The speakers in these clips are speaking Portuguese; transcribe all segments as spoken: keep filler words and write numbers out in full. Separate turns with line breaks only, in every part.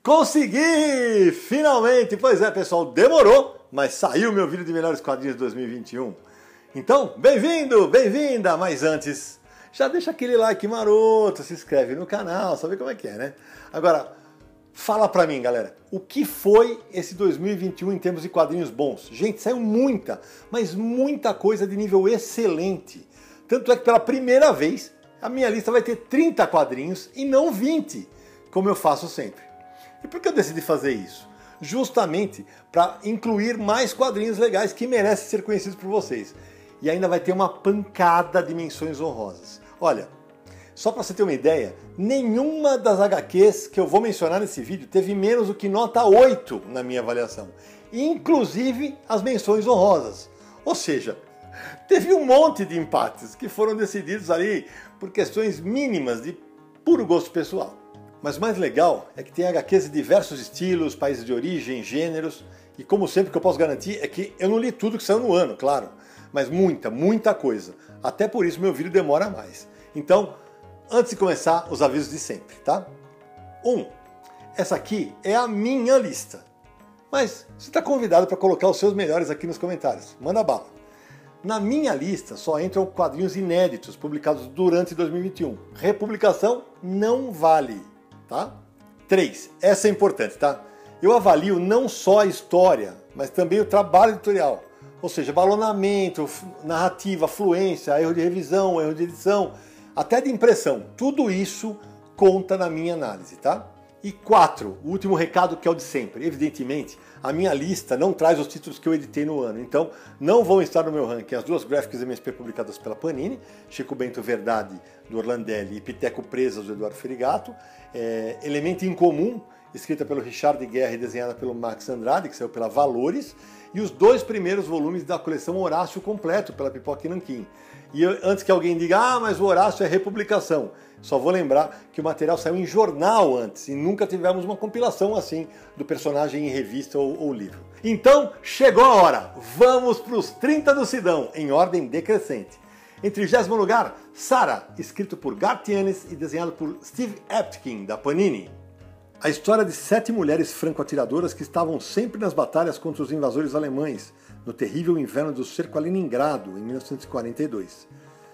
Consegui! Finalmente! Pois é, pessoal, demorou, mas saiu meu vídeo de melhores quadrinhos de dois mil e vinte e um. Então, bem-vindo, bem-vinda! Mas antes, já deixa aquele like maroto, se inscreve no canal, sabe como é que é, né? Agora, fala pra mim, galera, o que foi esse dois mil e vinte e um em termos de quadrinhos bons? Gente, saiu muita, mas muita coisa de nível excelente. Tanto é que pela primeira vez, a minha lista vai ter trinta quadrinhos e não vinte, como eu faço sempre. E por que eu decidi fazer isso? Justamente para incluir mais quadrinhos legais que merecem ser conhecidos por vocês. E ainda vai ter uma pancada de menções honrosas. Olha, só para você ter uma ideia, nenhuma das agá quês que eu vou mencionar nesse vídeo teve menos do que nota oito na minha avaliação. Inclusive as menções honrosas. Ou seja, teve um monte de empates que foram decididos ali por questões mínimas de puro gosto pessoal. Mas o mais legal é que tem agá quês de diversos estilos, países de origem, gêneros, e como sempre o que eu posso garantir é que eu não li tudo que saiu no ano, claro, mas muita, muita coisa. Até por isso meu vídeo demora mais. Então, antes de começar, os avisos de sempre, tá? um. Essa aqui é a minha lista, mas você está convidado para colocar os seus melhores aqui nos comentários. Manda bala. Na minha lista só entram quadrinhos inéditos publicados durante dois mil e vinte e um. Republicação não vale. Tá? três. Essa é importante, tá? Eu avalio não só a história, mas também o trabalho editorial. Ou seja, balonamento, narrativa, fluência, erro de revisão, erro de edição, até de impressão. Tudo isso conta na minha análise, tá? E quatro. O último recado que é o de sempre. Evidentemente, a minha lista não traz os títulos que eu editei no ano. Então, não vão estar no meu ranking as duas Graphics M S P publicadas pela Panini, Chico Bento Verdade, do Orlandelli, e Piteco Presas, do Eduardo Ferigato, é, Elemento Incomum, escrita pelo Richard Guerra e desenhada pelo Max Andrade, que saiu pela Valores, e os dois primeiros volumes da coleção Horácio completo, pela Pipoca e Nanquim. E eu, antes que alguém diga, ah, mas o Horácio é republicação, só vou lembrar que o material saiu em jornal antes, e nunca tivemos uma compilação assim do personagem em revista ou, ou livro. Então, chegou a hora! Vamos para os trinta do Sidão, em ordem decrescente. Em trigésimo lugar, Sara, escrito por Garth Ennis e desenhado por Steve Epting, da Panini. A história de sete mulheres franco-atiradoras que estavam sempre nas batalhas contra os invasores alemães, no terrível inverno do cerco a Leningrado, em mil novecentos e quarenta e dois.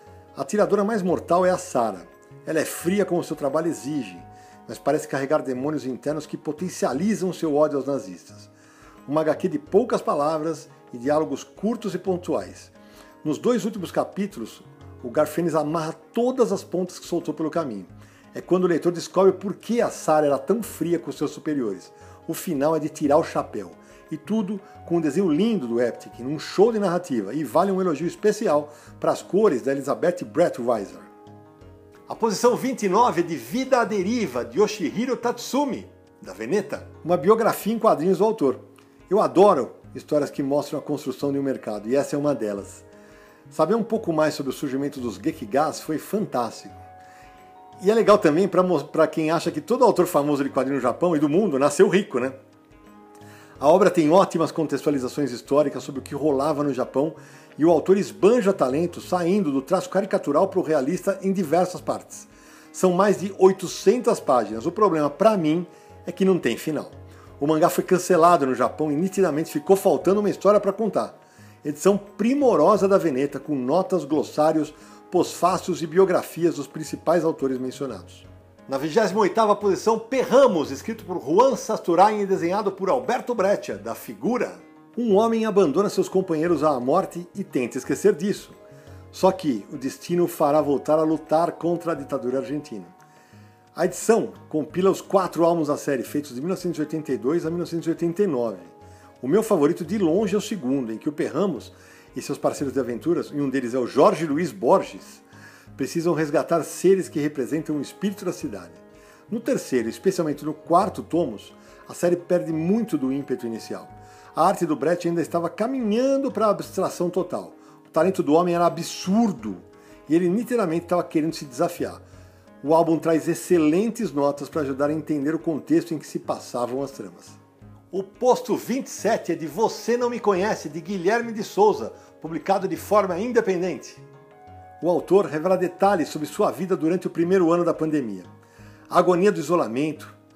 A atiradora mais mortal é a Sara. Ela é fria como seu trabalho exige, mas parece carregar demônios internos que potencializam seu ódio aos nazistas. Uma agá quê de poucas palavras e diálogos curtos e pontuais. Nos dois últimos capítulos, o Garth Ennis amarra todas as pontas que soltou pelo caminho. É quando o leitor descobre por que a Sara era tão fria com seus superiores. O final é de tirar o chapéu. E tudo com um desenho lindo do Epting, num show de narrativa, e vale um elogio especial para as cores da Elizabeth Brettweiser. A posição vinte e nove é de Vida à Deriva, de Yoshihiro Tatsumi, da Veneta, uma biografia em quadrinhos do autor. Eu adoro histórias que mostram a construção de um mercado, e essa é uma delas. Saber um pouco mais sobre o surgimento dos Gekigas foi fantástico. E é legal também para quem acha que todo autor famoso de quadrinho no Japão e do mundo nasceu rico, né? A obra tem ótimas contextualizações históricas sobre o que rolava no Japão e o autor esbanja talento saindo do traço caricatural para o realista em diversas partes. São mais de oitocentas páginas. O problema, para mim, é que não tem final. O mangá foi cancelado no Japão e nitidamente ficou faltando uma história para contar. Edição primorosa da Veneta, com notas, glossários, pós-fácios e biografias dos principais autores mencionados. Na vigésima oitava posição, Perramos, escrito por Juan Sasturain e desenhado por Alberto Breccia, da Figura. Um homem abandona seus companheiros à morte e tenta esquecer disso. Só que o destino o fará voltar a lutar contra a ditadura argentina. A edição compila os quatro álbuns da série, feitos de mil novecentos e oitenta e dois a mil novecentos e oitenta e nove. O meu favorito de longe é o segundo, em que o Perramos e seus parceiros de aventuras, e um deles é o Jorge Luiz Borges, precisam resgatar seres que representam o espírito da cidade. No terceiro, especialmente no quarto tomos, a série perde muito do ímpeto inicial. A arte do Brett ainda estava caminhando para a abstração total. O talento do homem era absurdo e ele nitidamente estava querendo se desafiar. O álbum traz excelentes notas para ajudar a entender o contexto em que se passavam as tramas. O posto vinte e sete é de Você Não Me Conhece, de Guilherme de Souza, publicado de forma independente. O autor revela detalhes sobre sua vida durante o primeiro ano da pandemia. A agonia do isolamento,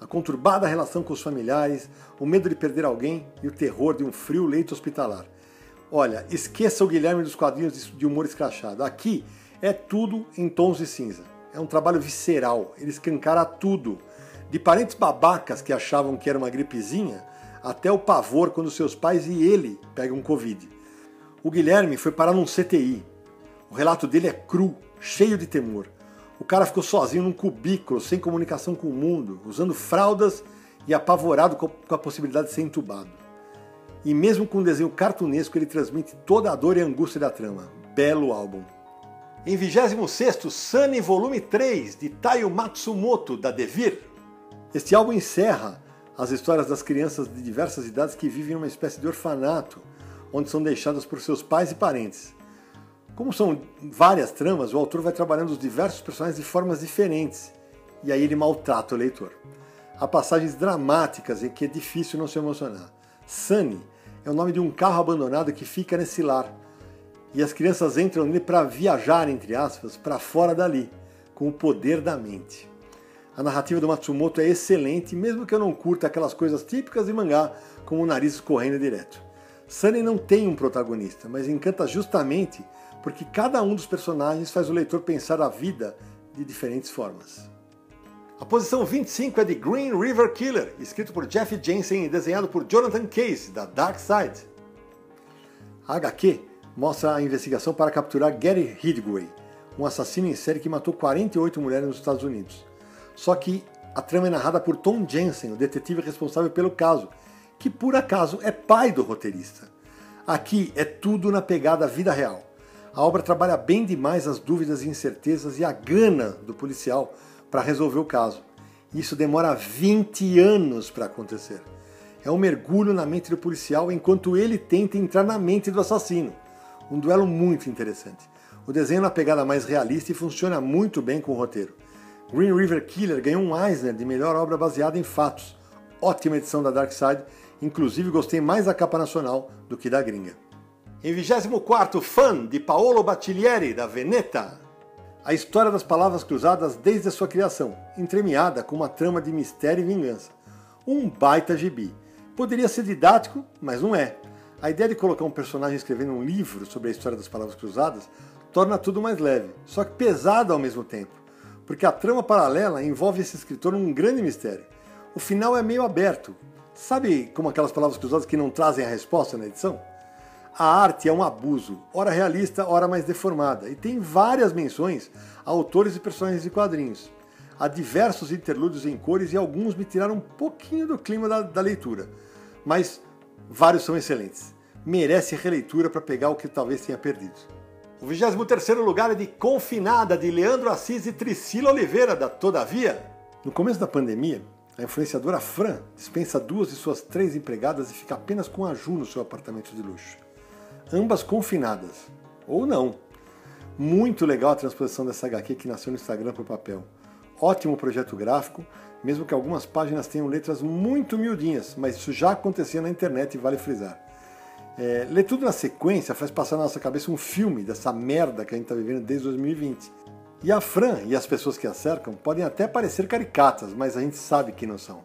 A conturbada relação com os familiares, o medo de perder alguém e o terror de um frio leito hospitalar. Olha, esqueça o Guilherme dos quadrinhos de humor escrachado. Aqui é tudo em tons de cinza. É um trabalho visceral, ele escancara tudo. De parentes babacas que achavam que era uma gripezinha, até o pavor quando seus pais e ele pegam Covid. O Guilherme foi parar num C T I. O relato dele é cru, cheio de temor. O cara ficou sozinho num cubículo, sem comunicação com o mundo, usando fraldas e apavorado com a possibilidade de ser entubado. E mesmo com um desenho cartunesco, ele transmite toda a dor e a angústia da trama. Belo álbum. Em vigésimo sexto, Sunny Volume três, de Taiyo Matsumoto, da Devir. Este álbum encerra as histórias das crianças de diversas idades que vivem numa espécie de orfanato, onde são deixadas por seus pais e parentes. Como são várias tramas, o autor vai trabalhando os diversos personagens de formas diferentes, e aí ele maltrata o leitor. Há passagens dramáticas em que é difícil não se emocionar. Sunny é o nome de um carro abandonado que fica nesse lar, e as crianças entram nele para viajar, entre aspas, para fora dali, com o poder da mente. A narrativa do Matsumoto é excelente, mesmo que eu não curta aquelas coisas típicas de mangá, como o nariz escorrendo direto. Sunny não tem um protagonista, mas encanta justamente porque cada um dos personagens faz o leitor pensar a vida de diferentes formas. A posição vinte e cinco é de Green River Killer, escrito por Jeff Jensen e desenhado por Jonathan Case, da Dark Side. A H Q mostra a investigação para capturar Gary Ridgway, um assassino em série que matou quarenta e oito mulheres nos Estados Unidos. Só que a trama é narrada por Tom Jensen, o detetive responsável pelo caso, que por acaso é pai do roteirista. Aqui é tudo na pegada vida real. A obra trabalha bem demais as dúvidas e incertezas e a gana do policial para resolver o caso. Isso demora vinte anos para acontecer. É um mergulho na mente do policial enquanto ele tenta entrar na mente do assassino. Um duelo muito interessante. O desenho é na pegada mais realista e funciona muito bem com o roteiro. Green River Killer ganhou um Eisner de melhor obra baseada em fatos. Ótima edição da Dark Side, inclusive gostei mais da capa nacional do que da gringa. Em vigésimo quarto, Fun, de Paolo Battiglieri, da Veneta. A história das palavras cruzadas desde a sua criação, entremeada com uma trama de mistério e vingança. Um baita gibi. Poderia ser didático, mas não é. A ideia de colocar um personagem escrevendo um livro sobre a história das palavras cruzadas torna tudo mais leve, só que pesado ao mesmo tempo, porque a trama paralela envolve esse escritor num grande mistério. O final é meio aberto. Sabe como aquelas palavras cruzadas que não trazem a resposta na edição? A arte é um abuso, ora realista, ora mais deformada, e tem várias menções a autores e personagens de quadrinhos. Há diversos interlúdios em cores e alguns me tiraram um pouquinho do clima da, da leitura, mas vários são excelentes. Merece releitura para pegar o que talvez tenha perdido. O vigésimo terceiro lugar é de Confinada, de Leandro Assis e Tricila Oliveira, da Todavia. No começo da pandemia, a influenciadora Fran dispensa duas de suas três empregadas e fica apenas com a Ju no seu apartamento de luxo. Ambas confinadas. Ou não. Muito legal a transposição dessa H Q que nasceu no Instagram para o papel. Ótimo projeto gráfico, mesmo que algumas páginas tenham letras muito miudinhas, mas isso já acontecia na internet e vale frisar. É, ler tudo na sequência faz passar na nossa cabeça um filme dessa merda que a gente está vivendo desde dois mil e vinte. E a Fran e as pessoas que a cercam podem até parecer caricatas, mas a gente sabe que não são.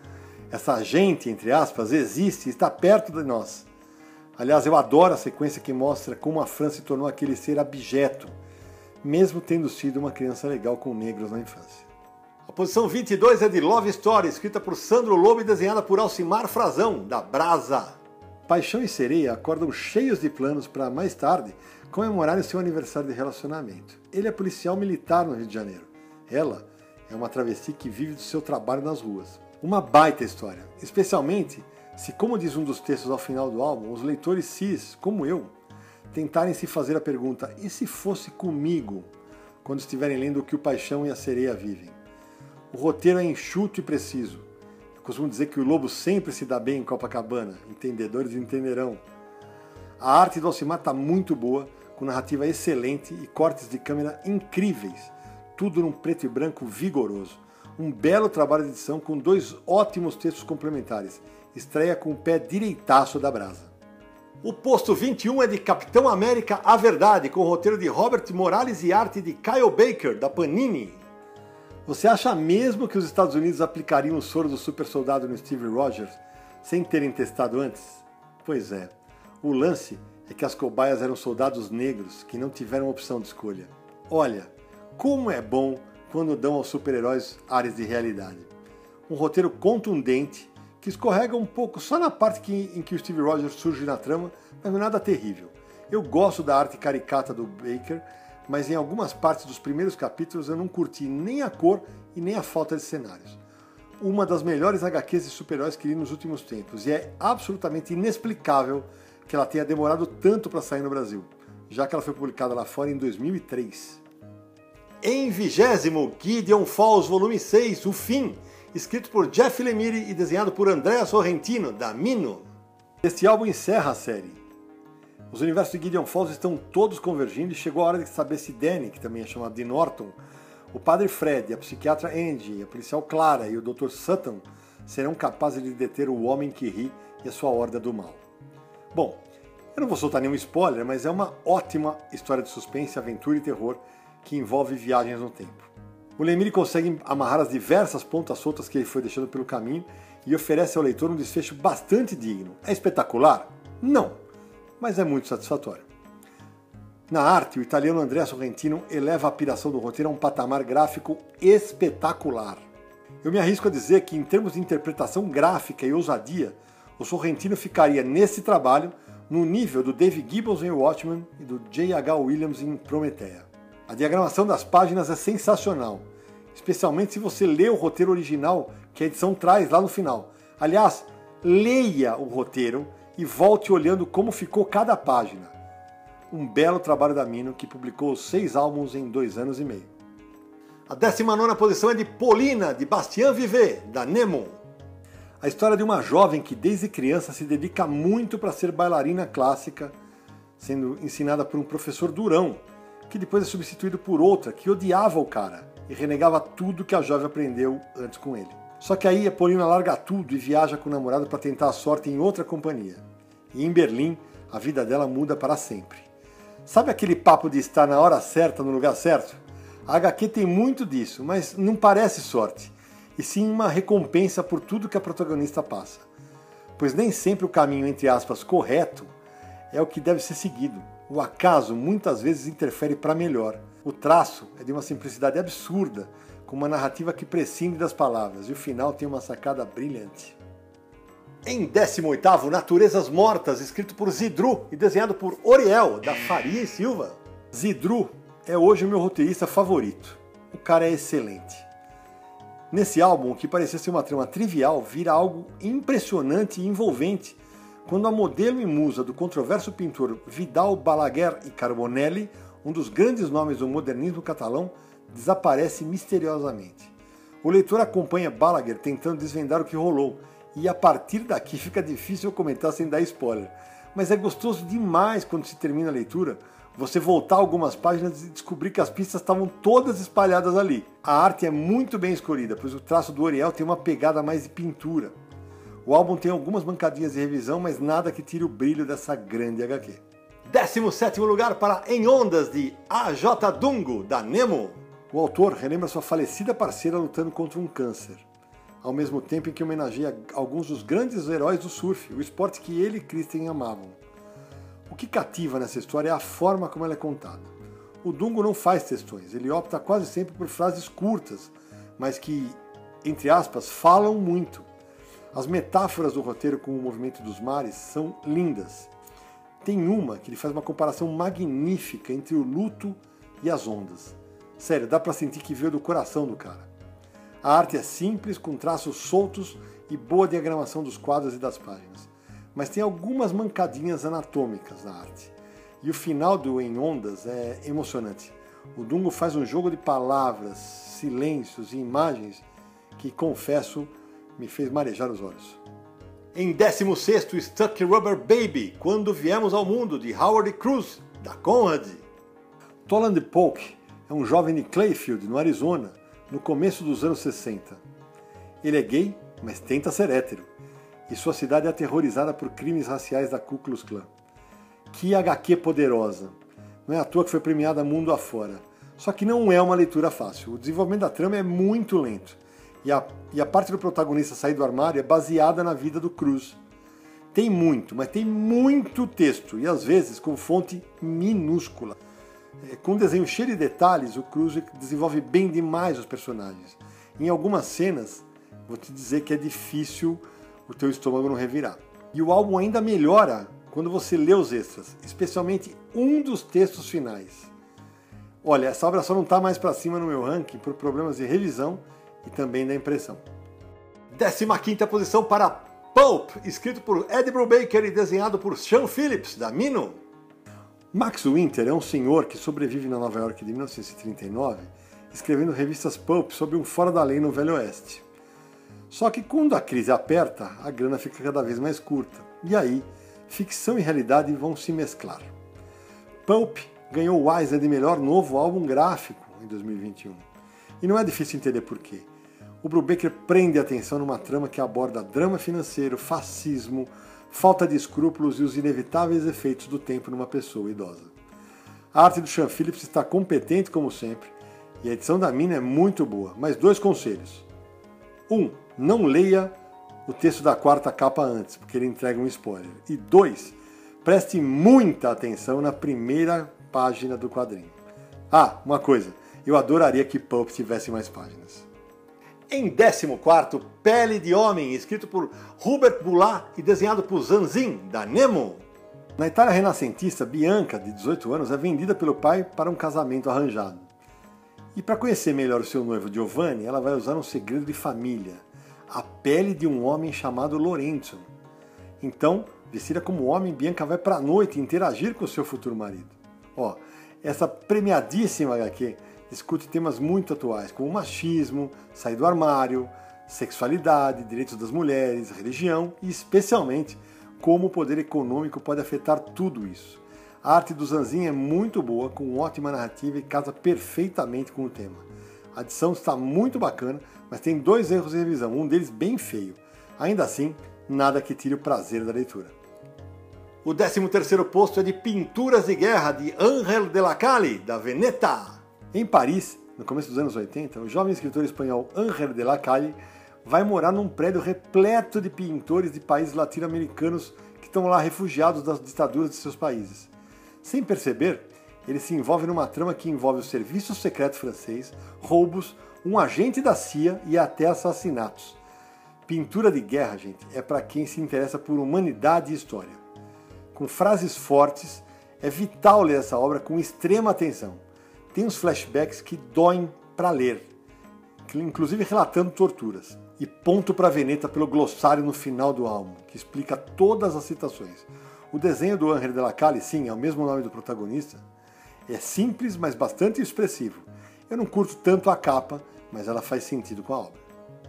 Essa gente, entre aspas, existe e está perto de nós. Aliás, eu adoro a sequência que mostra como a Fran se tornou aquele ser abjeto, mesmo tendo sido uma criança legal com negros na infância. A posição vinte e dois é de Love Story, escrita por Sandro Lobo e desenhada por Alcimar Frazão, da Brasa. Paixão e Sereia acordam cheios de planos para, mais tarde, comemorarem seu aniversário de relacionamento. Ele é policial militar no Rio de Janeiro. Ela é uma travesti que vive do seu trabalho nas ruas. Uma baita história, especialmente se, como diz um dos textos ao final do álbum, os leitores cis, como eu, tentarem se fazer a pergunta: e se fosse comigo? Quando estiverem lendo o que o Paixão e a Sereia vivem. O roteiro é enxuto e preciso. Eu costumo dizer que o lobo sempre se dá bem em Copacabana, entendedores entenderão. A arte do Alcimar está muito boa, com narrativa excelente e cortes de câmera incríveis, tudo num preto e branco vigoroso. Um belo trabalho de edição com dois ótimos textos complementares. Estreia com o pé direitaço da Brasa. O posto vinte e um é de Capitão América A Verdade, com o roteiro de Robert Morales e arte de Kyle Baker, da Panini. Você acha mesmo que os Estados Unidos aplicariam o soro do super soldado no Steve Rogers sem terem testado antes? Pois é, o lance é que as cobaias eram soldados negros que não tiveram opção de escolha. Olha, como é bom quando dão aos super-heróis áreas de realidade. Um roteiro contundente que escorrega um pouco só na parte que, em que o Steve Rogers surge na trama, mas não é nada terrível. Eu gosto da arte caricata do Baker, mas em algumas partes dos primeiros capítulos eu não curti nem a cor e nem a falta de cenários. Uma das melhores agá quês de super-heróis que li nos últimos tempos, e é absolutamente inexplicável que ela tenha demorado tanto para sair no Brasil, já que ela foi publicada lá fora em dois mil e três. Em vigésimo, Gideon Falls Volume seis, O Fim, escrito por Jeff Lemire e desenhado por Andrea Sorrentino, da Mino. Este álbum encerra a série. Os universos de Gideon Falls estão todos convergindo e chegou a hora de saber se Danny, que também é chamado de Norton, o padre Fred, a psiquiatra Angie, a policial Clara e o doutor Sutton serão capazes de deter o Homem que Ri e a sua horda do mal. Bom, eu não vou soltar nenhum spoiler, mas é uma ótima história de suspense, aventura e terror que envolve viagens no tempo. O Lemire consegue amarrar as diversas pontas soltas que ele foi deixando pelo caminho e oferece ao leitor um desfecho bastante digno. É espetacular? Não, mas é muito satisfatório. Na arte, o italiano Andrea Sorrentino eleva a piração do roteiro a um patamar gráfico espetacular. Eu me arrisco a dizer que, em termos de interpretação gráfica e ousadia, o Sorrentino ficaria nesse trabalho no nível do Dave Gibbons em Watchmen e do J H Williams em Prometheia. A diagramação das páginas é sensacional, especialmente se você lê o roteiro original que a edição traz lá no final. Aliás, leia o roteiro e volte olhando como ficou cada página. Um belo trabalho da Mino, que publicou seis álbuns em dois anos e meio. A décima nona posição é de Polina, de Bastien Vivet, da Nemo. A história de uma jovem que desde criança se dedica muito para ser bailarina clássica, sendo ensinada por um professor durão, que depois é substituído por outra que odiava o cara e renegava tudo que a jovem aprendeu antes com ele. Só que aí a Polina larga tudo e viaja com o namorado para tentar a sorte em outra companhia. E em Berlim, a vida dela muda para sempre. Sabe aquele papo de estar na hora certa, no lugar certo? A agá quê tem muito disso, mas não parece sorte, e sim uma recompensa por tudo que a protagonista passa. Pois nem sempre o caminho, entre aspas, correto é o que deve ser seguido. O acaso muitas vezes interfere para melhor. O traço é de uma simplicidade absurda, com uma narrativa que prescinde das palavras, e o final tem uma sacada brilhante. Em décimo oitavo, Naturezas Mortas, escrito por Zidru e desenhado por Oriel, da Faria e Silva. Zidru é hoje o meu roteirista favorito. O cara é excelente. Nesse álbum, o que parecia ser uma trama trivial, vira algo impressionante e envolvente, quando a modelo e musa do controverso pintor Vidal Balaguer e Carbonelli, um dos grandes nomes do modernismo catalão, desaparece misteriosamente. O leitor acompanha Balaguer tentando desvendar o que rolou, e a partir daqui fica difícil comentar sem dar spoiler. Mas é gostoso demais quando se termina a leitura, você voltar algumas páginas e descobrir que as pistas estavam todas espalhadas ali. A arte é muito bem escolhida, pois o traço do Oriel tem uma pegada mais de pintura. O álbum tem algumas mancadinhas de revisão, mas nada que tire o brilho dessa grande agá quê. décimo sétimo lugar para Em Ondas, de A J Dungo, da Nemo. O autor relembra sua falecida parceira lutando contra um câncer, ao mesmo tempo em que homenageia alguns dos grandes heróis do surf, o esporte que ele e Kristen amavam. O que cativa nessa história é a forma como ela é contada. O Dungo não faz textões, ele opta quase sempre por frases curtas, mas que, entre aspas, falam muito. As metáforas do roteiro com o movimento dos mares são lindas. Tem uma que ele faz uma comparação magnífica entre o luto e as ondas. Sério, dá pra sentir que veio do coração do cara. A arte é simples, com traços soltos e boa diagramação dos quadros e das páginas. Mas tem algumas mancadinhas anatômicas na arte. E o final do Em Ondas é emocionante. O Dungo faz um jogo de palavras, silêncios e imagens que, confesso, me fez marejar os olhos. Em décimo sexto, Stuck Rubber Baby, Quando Viemos ao Mundo, de Howard Cruz, da Conrad. Toland Polk é um jovem de Clayfield, no Arizona, no começo dos anos sessenta. Ele é gay, mas tenta ser hétero, e sua cidade é aterrorizada por crimes raciais da Ku Klux Klan. Que agá quê poderosa! Não é à toa que foi premiada mundo afora. Só que não é uma leitura fácil. O desenvolvimento da trama é muito lento. E a, e a parte do protagonista sair do armário é baseada na vida do Cruz. Tem muito, mas tem muito texto, e às vezes com fonte minúscula. É, com um desenho cheio de detalhes, o Cruz desenvolve bem demais os personagens. Em algumas cenas, vou te dizer que é difícil o teu estômago não revirar. E o álbum ainda melhora quando você lê os extras, especialmente um dos textos finais. Olha, essa obra só não está mais para cima no meu ranking por problemas de revisão e também da impressão. décima quinta posição para Pulp, escrito por Ed Brubaker e desenhado por Sean Phillips, da Mino. Max Winter é um senhor que sobrevive na Nova York de mil novecentos e trinta e nove, escrevendo revistas Pulp sobre um fora da lei no Velho Oeste. Só que quando a crise aperta, a grana fica cada vez mais curta, e aí ficção e realidade vão se mesclar. Pulp ganhou o Eisner de melhor novo álbum gráfico em dois mil e vinte e um. E não é difícil entender por quê. O Brubaker prende a atenção numa trama que aborda drama financeiro, fascismo, falta de escrúpulos e os inevitáveis efeitos do tempo numa pessoa idosa. A arte do Sean Phillips está competente como sempre, e a edição da Mina é muito boa, mas dois conselhos. Um, não leia o texto da quarta capa antes, porque ele entrega um spoiler. E dois, preste muita atenção na primeira página do quadrinho. Ah, uma coisa, eu adoraria que Pulp tivesse mais páginas. Em décimo quarto, Pele de Homem, escrito por Hubert Bulat e desenhado por Zanzin, da Nemo. Na Itália renascentista, Bianca, de dezoito anos, é vendida pelo pai para um casamento arranjado. E para conhecer melhor o seu noivo Giovanni, ela vai usar um segredo de família, a pele de um homem chamado Lorenzo. Então, vestida como homem, Bianca vai para a noite interagir com o seu futuro marido. Ó, essa premiadíssima agá quê discute temas muito atuais, como machismo, sair do armário, sexualidade, direitos das mulheres, religião e, especialmente, como o poder econômico pode afetar tudo isso. A arte do Zanzin é muito boa, com ótima narrativa e casa perfeitamente com o tema. A edição está muito bacana, mas tem dois erros de revisão, um deles bem feio. Ainda assim, nada que tire o prazer da leitura. O décimo terceiro posto é de Pinturas de Guerra, de Ángel de la Calle, da Veneta. Em Paris, no começo dos anos oitenta, o jovem escritor espanhol Ángel de la Calle vai morar num prédio repleto de pintores de países latino-americanos que estão lá refugiados das ditaduras de seus países. Sem perceber, ele se envolve numa trama que envolve o serviço secreto francês, roubos, um agente da C I A e até assassinatos. Pintura de Guerra, gente, é para quem se interessa por humanidade e história. Com frases fortes, é vital ler essa obra com extrema atenção. Tem uns flashbacks que doem para ler, inclusive relatando torturas. E ponto para Veneta pelo glossário no final do álbum, que explica todas as citações. O desenho do Ángel de la Calle, sim, é o mesmo nome do protagonista, é simples, mas bastante expressivo. Eu não curto tanto a capa, mas ela faz sentido com a obra.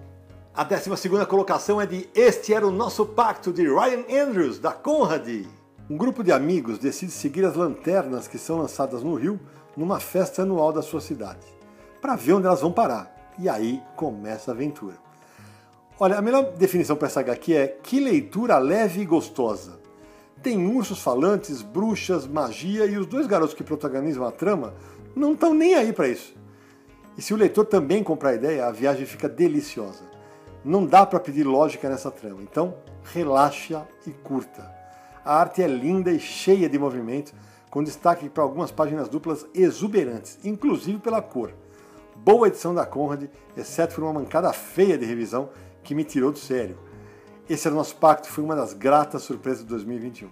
A décima segunda colocação é de Este Era o Nosso Pacto, de Ryan Andrews, da Conrad. Um grupo de amigos decide seguir as lanternas que são lançadas no rio numa festa anual da sua cidade, para ver onde elas vão parar. E aí começa a aventura. Olha, a melhor definição para essa agá quê é que leitura leve e gostosa. Tem ursos falantes, bruxas, magia e os dois garotos que protagonizam a trama não estão nem aí para isso. E se o leitor também comprar a ideia, a viagem fica deliciosa. Não dá para pedir lógica nessa trama, então relaxa e curta. A arte é linda e cheia de movimento, com destaque para algumas páginas duplas exuberantes, inclusive pela cor. Boa edição da Conrad, exceto por uma mancada feia de revisão que me tirou do sério. Esse Era o Nosso Pacto foi uma das gratas surpresas de dois mil e vinte e um.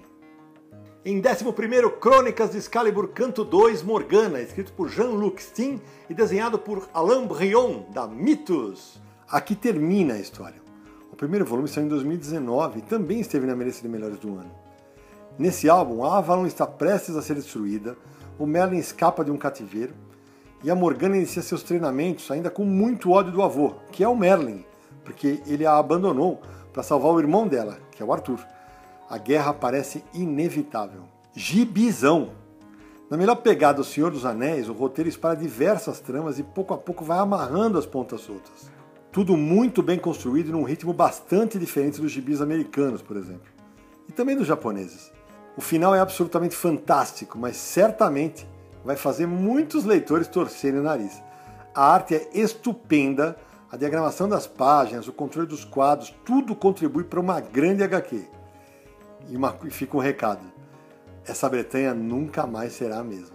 Em décimo primeiro, Crônicas de Excalibur, Canto dois, Morgana, escrito por Jean-Luc Steen e desenhado por Alain Brion, da Mythos. Aqui termina a história. O primeiro volume saiu em dois mil e dezenove e também esteve na lista de melhores do ano. Nesse álbum, a Avalon está prestes a ser destruída, o Merlin escapa de um cativeiro e a Morgana inicia seus treinamentos ainda com muito ódio do avô, que é o Merlin, porque ele a abandonou para salvar o irmão dela, que é o Arthur. A guerra parece inevitável. Gibizão! Na melhor pegada do Senhor dos Anéis, o roteiro espalha diversas tramas e pouco a pouco vai amarrando as pontas soltas. Tudo muito bem construído e num ritmo bastante diferente dos gibis americanos, por exemplo. E também dos japoneses. O final é absolutamente fantástico, mas certamente vai fazer muitos leitores torcerem o nariz. A arte é estupenda, a diagramação das páginas, o controle dos quadros, tudo contribui para uma grande agá quê. E, uma, e fica um recado, essa Bretanha nunca mais será a mesma.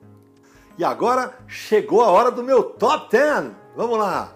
E agora chegou a hora do meu top dez. Vamos lá!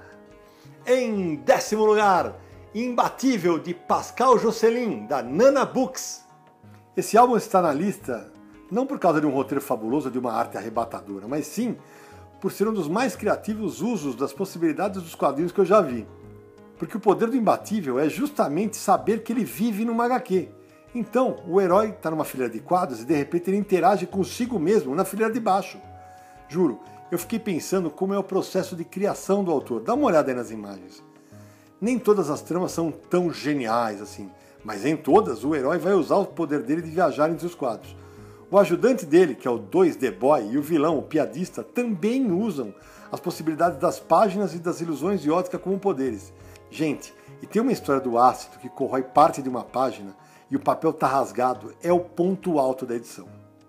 Em décimo lugar, Imbatível, de Pascal Josselin, da Nana Books. Esse álbum está na lista não por causa de um roteiro fabuloso ou de uma arte arrebatadora, mas sim por ser um dos mais criativos usos das possibilidades dos quadrinhos que eu já vi. Porque o poder do Imbatível é justamente saber que ele vive numa agá quê. Então, o herói está numa fileira de quadros e de repente ele interage consigo mesmo na fileira de baixo. Juro, eu fiquei pensando como é o processo de criação do autor. Dá uma olhada aí nas imagens. Nem todas as tramas são tão geniais assim, mas em todas o herói vai usar o poder dele de viajar entre os quadros. O ajudante dele, que é o dois D Boy, e o vilão, o piadista, também usam as possibilidades das páginas e das ilusões de ótica como poderes. Gente, e tem uma história do ácido que corrói parte de uma página e o papel tá rasgado, é o ponto alto da edição.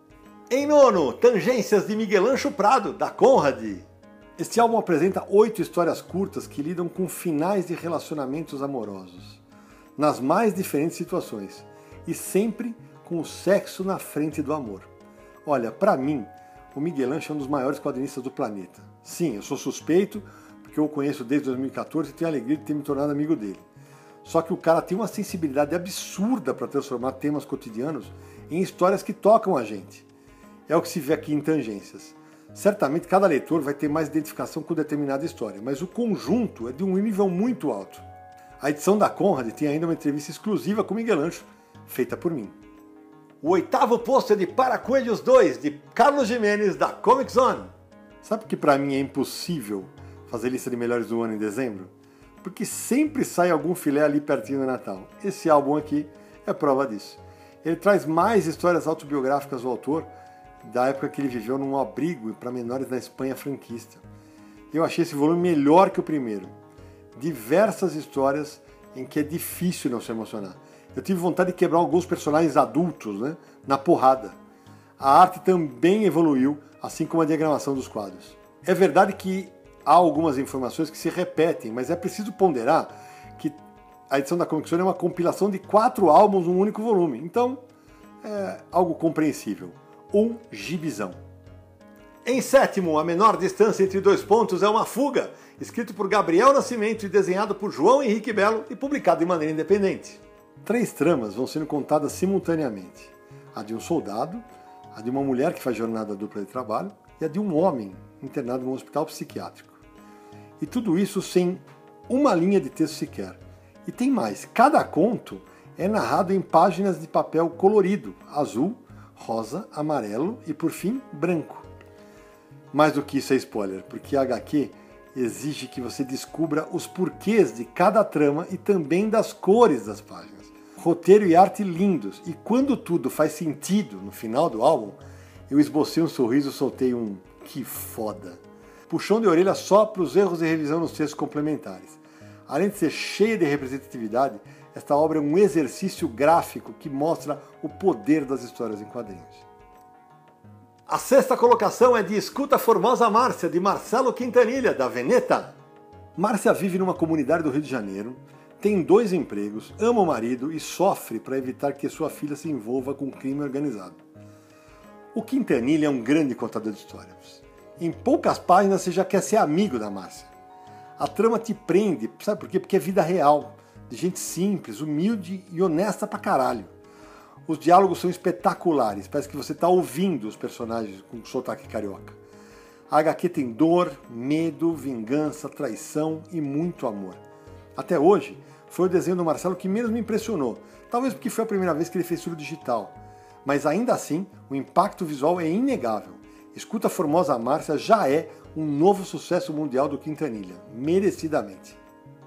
Em nono, Tangências de Miguel Ancho Prado, da Conrad. Este álbum apresenta oito histórias curtas que lidam com finais de relacionamentos amorosos, nas mais diferentes situações, e sempre com o sexo na frente do amor. Olha, pra mim, o Miguel Ancho é um dos maiores quadrinistas do planeta. Sim, eu sou suspeito, porque eu o conheço desde dois mil e quatorze e tenho a alegria de ter me tornado amigo dele. Só que o cara tem uma sensibilidade absurda para transformar temas cotidianos em histórias que tocam a gente. É o que se vê aqui em Tangências. Certamente cada leitor vai ter mais identificação com determinada história, mas o conjunto é de um nível muito alto. A edição da Conrad tem ainda uma entrevista exclusiva com Miguel Ancho, feita por mim. O oitavo posto é de Paracoelhos dois, de Carlos Jimenez, da Comic Zone. Sabe que pra mim é impossível fazer lista de melhores do ano em dezembro? Porque sempre sai algum filé ali pertinho do Natal. Esse álbum aqui é prova disso. Ele traz mais histórias autobiográficas do autor, da época que ele viveu num abrigo para menores na Espanha franquista. Eu achei esse volume melhor que o primeiro. Diversas histórias em que é difícil não se emocionar. Eu tive vontade de quebrar alguns personagens adultos, né, na porrada. A arte também evoluiu, assim como a diagramação dos quadros. É verdade que há algumas informações que se repetem, mas é preciso ponderar que a edição da Comic Zone é uma compilação de quatro álbuns num único volume. Então, é algo compreensível. Um gibizão. Em sétimo, A Menor Distância Entre Dois Pontos é uma Fuga, escrito por Gabriel Nascimento e desenhado por João Henrique Belo e publicado de maneira independente. Três tramas vão sendo contadas simultaneamente. A de um soldado, a de uma mulher que faz jornada dupla de trabalho e a de um homem internado num hospital psiquiátrico. E tudo isso sem uma linha de texto sequer. E tem mais, cada conto é narrado em páginas de papel colorido, azul, rosa, amarelo e, por fim, branco. Mais do que isso é spoiler, porque a agá quê exige que você descubra os porquês de cada trama e também das cores das páginas. Roteiro e arte lindos, e quando tudo faz sentido no final do álbum, eu esbocei um sorriso e soltei um que foda. Puxão de orelha só para os erros de revisão nos textos complementares. Além de ser cheia de representatividade, esta obra é um exercício gráfico que mostra o poder das histórias em quadrinhos. A sexta colocação é de Escuta Formosa Márcia, de Marcelo Quintanilha, da Veneta. Márcia vive numa comunidade do Rio de Janeiro, tem dois empregos, ama o marido e sofre para evitar que sua filha se envolva com crime organizado. O Quintanilha é um grande contador de histórias. Em poucas páginas você já quer ser amigo da Márcia. A trama te prende, sabe por quê? Porque é vida real, de gente simples, humilde e honesta pra caralho. Os diálogos são espetaculares, parece que você está ouvindo os personagens com sotaque carioca. A agá quê tem dor, medo, vingança, traição e muito amor. Até hoje, foi o desenho do Marcelo que menos me impressionou, talvez porque foi a primeira vez que ele fez tudo digital. Mas ainda assim, o impacto visual é inegável. Escuta Formosa Márcia já é um novo sucesso mundial do Quintanilha, merecidamente.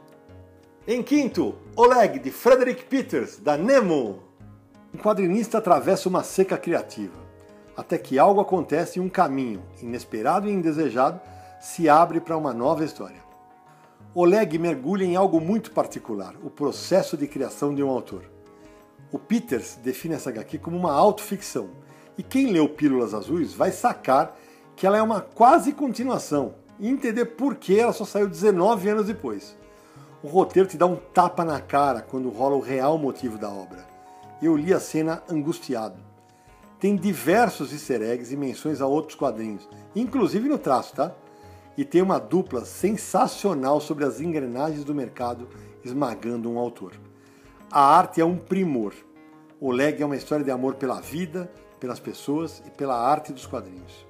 Em quinto, Oleg, de Frederick Peters, da Nemo. Um quadrinista atravessa uma seca criativa, até que algo acontece e um caminho, inesperado e indesejado, se abre para uma nova história. Oleg mergulha em algo muito particular, o processo de criação de um autor. O Peters define essa agá quê como uma autoficção, e quem leu Pílulas Azuis vai sacar que ela é uma quase continuação e entender por que ela só saiu dezenove anos depois. O roteiro te dá um tapa na cara quando rola o real motivo da obra. Eu li a cena angustiado. Tem diversos easter eggs e menções a outros quadrinhos, inclusive no traço, tá? E tem uma dupla sensacional sobre as engrenagens do mercado esmagando um autor. A arte é um primor. O Leg é uma história de amor pela vida, pelas pessoas e pela arte dos quadrinhos.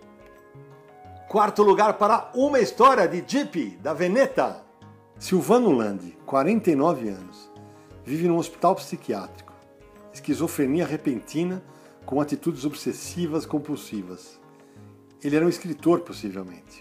Quarto lugar para Uma História de Jeep, da Veneta. Silvano Landi, quarenta e nove anos, vive num hospital psiquiátrico. Esquizofrenia repentina com atitudes obsessivas compulsivas. Ele era um escritor, possivelmente.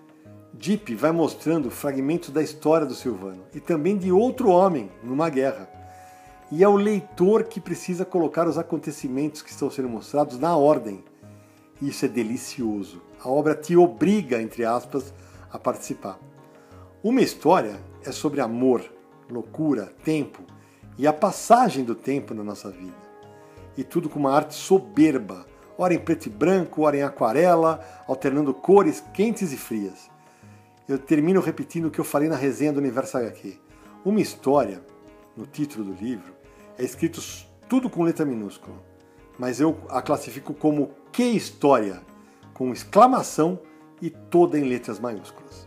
Jeep vai mostrando fragmentos da história do Silvano e também de outro homem numa guerra. E é o leitor que precisa colocar os acontecimentos que estão sendo mostrados na ordem. Isso é delicioso. A obra te obriga, entre aspas, a participar. Uma História é sobre amor, loucura, tempo e a passagem do tempo na nossa vida. E tudo com uma arte soberba, ora em preto e branco, ora em aquarela, alternando cores quentes e frias. Eu termino repetindo o que eu falei na resenha do Universo agá quê. Uma História, no título do livro, é escrito tudo com letra minúscula, mas eu a classifico como Que História, com exclamação e toda em letras maiúsculas.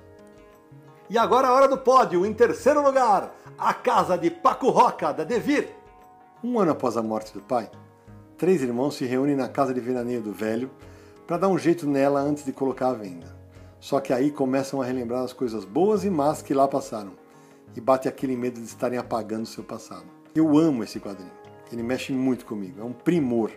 E agora a hora do pódio, em terceiro lugar, A Casa de Paco Roca, da Devir. Um ano após a morte do pai, três irmãos se reúnem na casa de veraneio do velho para dar um jeito nela antes de colocar à venda. Só que aí começam a relembrar as coisas boas e más que lá passaram, e bate aquele medo de estarem apagando seu passado. Eu amo esse quadrinho, ele mexe muito comigo, é um primor.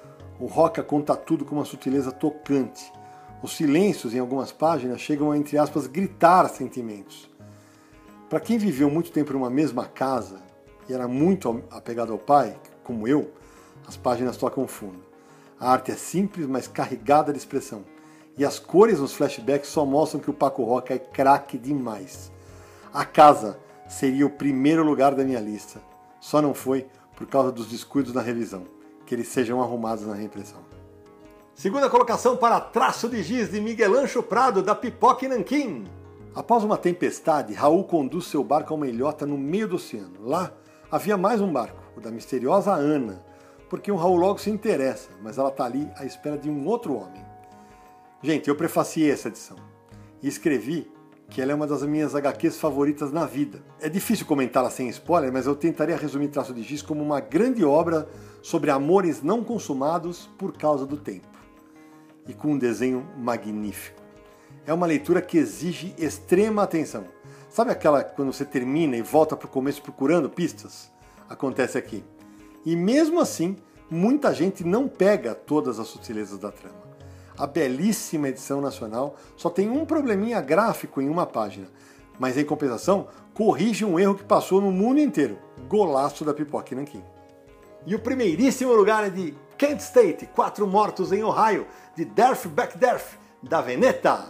O Roca conta tudo com uma sutileza tocante. Os silêncios em algumas páginas chegam a, entre aspas, gritar sentimentos. Para quem viveu muito tempo numa mesma casa e era muito apegado ao pai, como eu, as páginas tocam fundo. A arte é simples, mas carregada de expressão. E as cores nos flashbacks só mostram que o Paco Roca é craque demais. A Casa seria o primeiro lugar da minha lista. Só não foi por causa dos descuidos na revisão, que eles sejam arrumados na reimpressão. Segunda colocação para Traço de Giz, de Miguel Ancho Prado, da Pipoca e Nanquim. Após uma tempestade, Raul conduz seu barco a uma ilhota no meio do oceano. Lá havia mais um barco, o da misteriosa Ana, porque o Raul logo se interessa, mas ela está ali à espera de um outro homem. Gente, eu prefaciei essa edição e escrevi que ela é uma das minhas agá quês favoritas na vida. É difícil comentá-la sem spoiler, mas eu tentaria resumir Traço de Giz como uma grande obra sobre amores não consumados por causa do tempo. E com um desenho magnífico. É uma leitura que exige extrema atenção. Sabe aquela quando você termina e volta para o começo procurando pistas? Acontece aqui. E mesmo assim, muita gente não pega todas as sutilezas da trama. A belíssima edição nacional só tem um probleminha gráfico em uma página, mas em compensação, corrige um erro que passou no mundo inteiro. Golaço da Pipoca e Nanquim. E o primeiríssimo lugar é de Kent State, Quatro Mortos em Ohio, de Derf Backderf, da Veneta.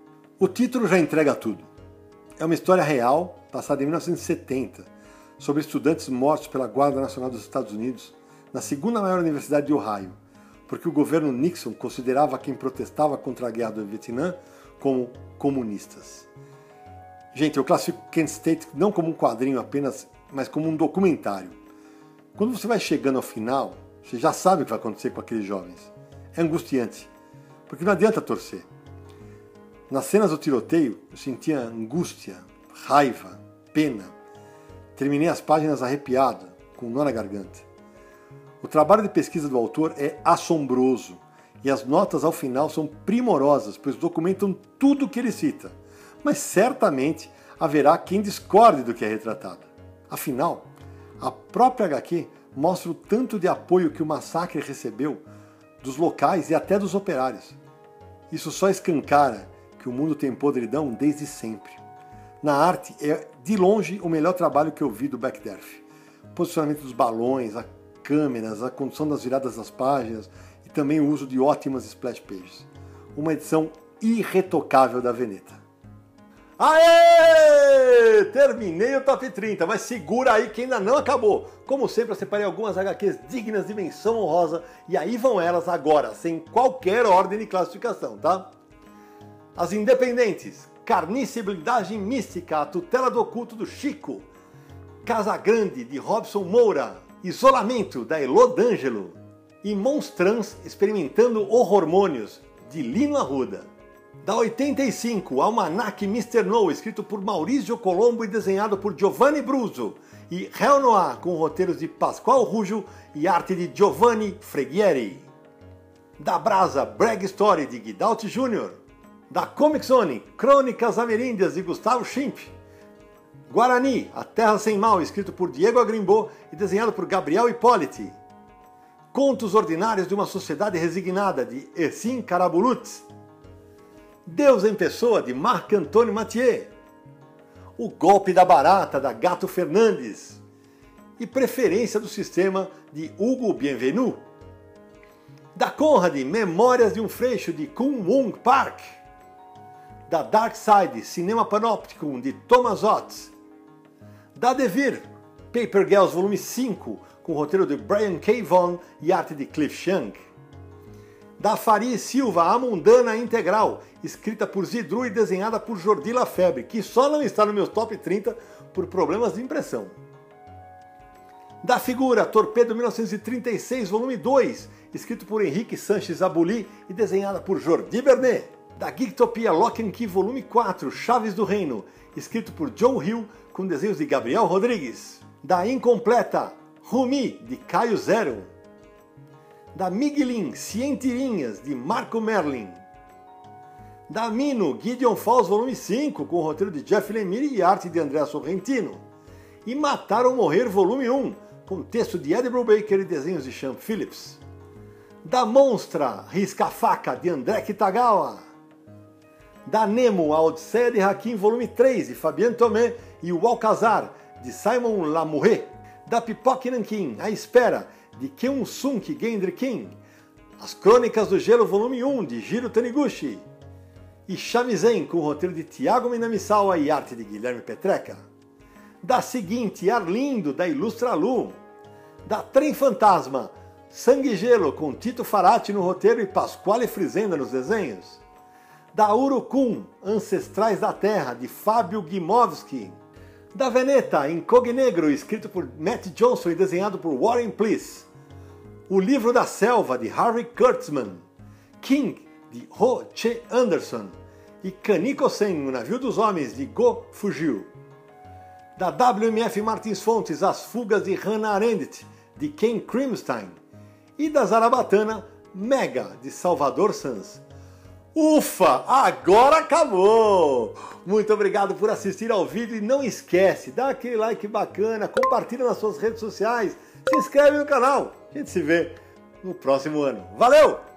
O título já entrega tudo. É uma história real, passada em mil novecentos e setenta, sobre estudantes mortos pela Guarda Nacional dos Estados Unidos na segunda maior universidade de Ohio, porque o governo Nixon considerava quem protestava contra a guerra do Vietnã como comunistas. Gente, eu classifico Kent State não como um quadrinho apenas, mas como um documentário. Quando você vai chegando ao final, você já sabe o que vai acontecer com aqueles jovens. É angustiante, porque não adianta torcer. Nas cenas do tiroteio, eu sentia angústia, raiva, pena. Terminei as páginas arrepiado, com um nó na garganta. O trabalho de pesquisa do autor é assombroso, e as notas ao final são primorosas, pois documentam tudo o que ele cita. Mas certamente haverá quem discorde do que é retratado. Afinal, a própria agá quê mostra o tanto de apoio que o massacre recebeu dos locais e até dos operários. Isso só escancara que o mundo tem podridão desde sempre. Na arte, é de longe o melhor trabalho que eu vi do Backderf. O posicionamento dos balões, a câmeras, a condução das viradas das páginas e também o uso de ótimas splash pages. Uma edição irretocável da Veneta. Aê! Terminei o top trinta, mas segura aí que ainda não acabou. Como sempre, eu separei algumas agá quês dignas de menção honrosa e aí vão elas agora, sem qualquer ordem de classificação, tá? As Independentes, Carniça e Blindagem Mística, A Tutela do Oculto do Chico, Casa Grande, de Robson Moura, Isolamento, da Elô D'Angelo e Monstrans Experimentando Hormônios, de Lino Arruda. Da oitenta e cinco, Almanac mister No, escrito por Maurício Colombo e desenhado por Giovanni Bruso, e Hell Noir, com roteiros de Pascoal Rujo e arte de Giovanni Freghieri. Da Brasa, Brag Story, de Guidalt Júnior Da Comic Zone, Crônicas Ameríndias, de Gustavo Schimp. Guarani, A Terra Sem Mal, escrito por Diego Agrimbo e desenhado por Gabriel Hipólite. Contos Ordinários de uma Sociedade Resignada, de Ercin Carabulutz. Deus em Pessoa, de Marc Antônio Mathieu. O Golpe da Barata, da Gato Fernandes. E Preferência do Sistema, de Hugo Bienvenu. Da Conrad, Memórias de um Freixo, de Kun Woong Park. Da Dark Side, Cinema Panopticon, de Thomas Oates. Da Devir, Paper Girls volume cinco, com roteiro de Brian K. Vaughan e arte de Cliff Chiang. Da Faria e Silva, A Mundana Integral, escrita por Zidru e desenhada por Jordi Lafebre, que só não está no meu top trinta por problemas de impressão. Da Figura, Torpedo mil novecentos e trinta e seis, volume dois, escrito por Henrique Sanches Abuli e desenhada por Jordi Bernet. Da Geektopia, Lock and Key, volume quatro, Chaves do Reino, escrito por John Hill, com desenhos de Gabriel Rodrigues. Da Incompleta, Rumi, de Caio Zero. Da Miguelin, Cientirinhas, de Marco Merlin. Da Mino, Gideon Falls, volume cinco, com roteiro de Jeff Lemire e arte de André Sorrentino. E Matar ou Morrer, volume um, com texto de Eddie Brubaker e desenhos de Sean Phillips. Da Monstra, Risca-Faca, de André Kitagawa. Da Nemo, A Odisseia de Hakim, volume três, de Fabien Tomé e O Alcazar, de Simon Lamouret. Da Pipoque Nankin, A Espera, de Keun-sunk Gendry Kim. As Crônicas do Gelo, volume um, de Jiro Taniguchi. E Shamisen, com roteiro de Tiago Minamisawa e arte de Guilherme Petreca. Da Seguinte, Arlindo, da Ilustra Lu. Da Trem Fantasma, Sangue e Gelo, com Tito Farati no roteiro e Pasquale Frisenda nos desenhos. Da Urucum, Ancestrais da Terra, de Fábio Gimowski. Da Veneta, Incognegro, escrito por Matt Johnson e desenhado por Warren Pleece. O Livro da Selva, de Harvey Kurtzman. King, de Ho Che Anderson. E Kaniko-sen, O Navio dos Homens, de Go Fujiu. Da W M F Martins Fontes, As Fugas de Hannah Arendt, de Ken Crimstein. E da Zarabatana, Mega, de Salvador Sanz. Ufa, agora acabou! Muito obrigado por assistir ao vídeo e não esquece, dá aquele like bacana, compartilha nas suas redes sociais, se inscreve no canal. A gente se vê no próximo ano. Valeu!